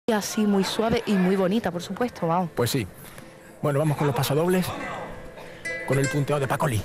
así muy suave y muy bonita, por supuesto, vamos. Pues sí. Bueno, vamos con los pasodobles, con el punteo de Paco Lee.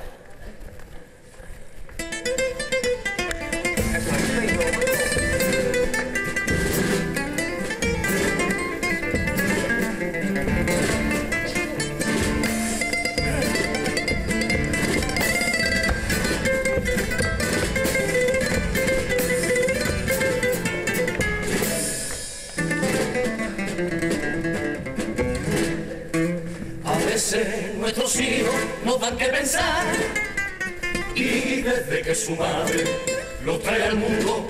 Nuestros hijos nos dan que pensar y desde que su madre los trae al mundo,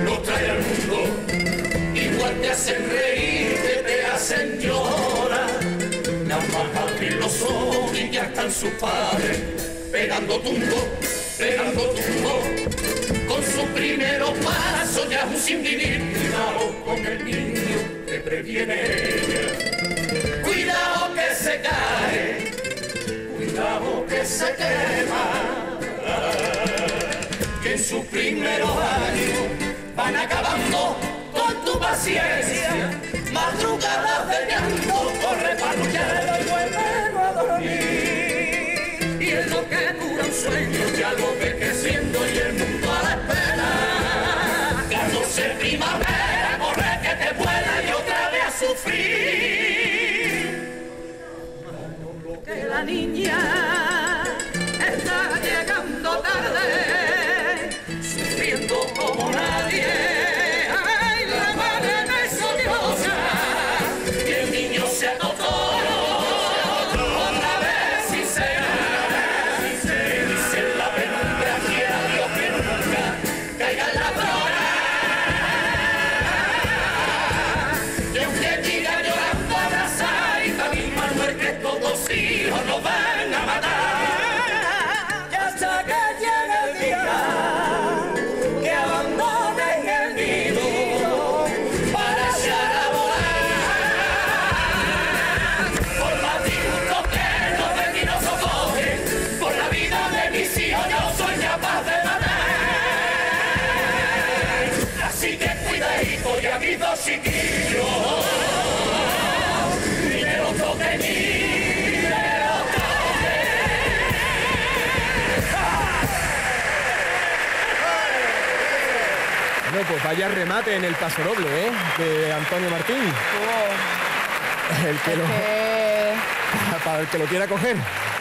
igual te hacen reír, te hacen llorar, nada más abrir los ojos y ya están sus padres pegando tumbo, con su primero paso ya es un sin vivir. Cuidado con el niño que previene ella, cuidado que se cae, cuidado que se quema, que en sus primeros años van acabando con tu paciencia, madrugadas de llanto, corre panullero y vuelve a dormir, y en lo que dura un sueño ya lo ves creciendo y el mundo a la espera, dándose primavera, corre que te vuela y otra vez a sufrir. Que la niña está llegando tarde, sufriendo como nadie. Ay, la madre es odiosa y el niño se acostó otra vez sin cenar. Dice la penumbra, quiera Dios que nunca caiga en la flora. Y aunque diga llorando abrazar y también Manuel que todos hijos nos van a matar, y hasta que llegue el día que abandonen el nido para echar a volar. Por más disgusto que los vecinos sofoquen, por la vida de mis hijos yo soy capaz de matar. Así que cuidadito y a mis dos chiquillos, y el otro que mire, el otro Bueno, pues vaya remate en el pasodoble, de Antonio Martín. El que lo, para el que lo quiera coger.